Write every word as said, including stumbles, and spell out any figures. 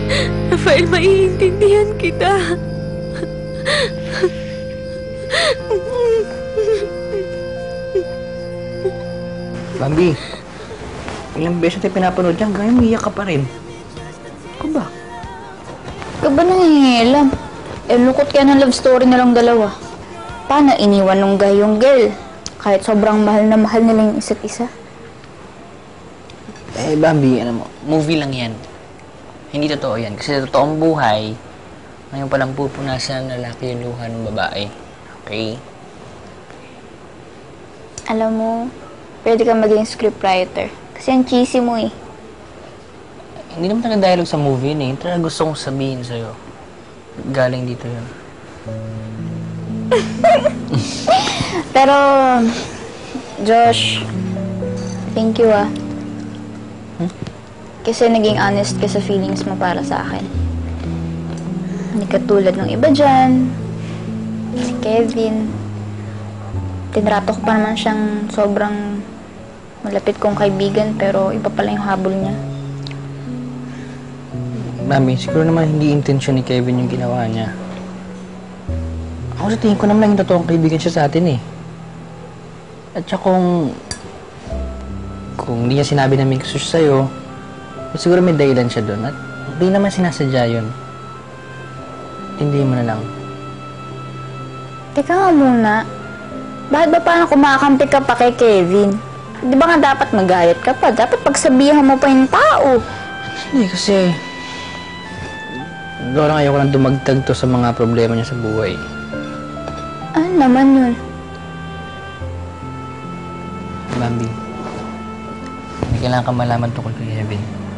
Rafael, maiintindihan kita. Bambi, ilang beses tayo pinapanood yan, gaya umiyak ka pa rin. Ako ba? Ka ba nangingilam? Eh, lukot kaya ng love story nilang dalawa. Paano iniwan nung guy yung girl? Kahit sobrang mahal na mahal nila yung isa't isa. Eh, Bambi, alam mo, movie lang yan. Hindi totoo yan. Kasi sa totoong buhay, ngayon palang pupunasan ng lalaki yung luha ng babae. Okay? Alam mo, pwede ka maging scriptwriter. Kasi ang cheesy mo eh. Hindi naman talaga dialogue sa movie yun eh. Ito na gusto kong sabihin sa'yo. Galing dito yun. Pero, Josh, thank you ah. Hmm? Kasi naging honest ka sa feelings mo para sa akin. Hindi katulad ng iba dyan. Si Kevin. Tinrato ko pa naman siyang sobrang malapit kong kaibigan, pero iba pala yung habol niya. Mami, siguro naman hindi intensyon ni Kevin yung ginawa niya. Ako sa tingin ko naman naging totoong kaibigan siya sa atin eh. At saka kung... Kung hindi niya sinabi na may gusto siya sa'yo, siguro may dahilan siya doon. At hindi naman sinasadya yun. Hindi mo na lang. Teka nga muna. Bakit ba parang kumakampi ka pa kay Kevin? Di ba nga dapat magayat ka pa? Dapat pagsabihan mo pa yung tao. Hindi kasi... Gawa lang ayoko lang dumagtag to sa mga problema niya sa buhay. Ano naman yun? Bambi, may kailangan ka malaman tungkol kay Kevin.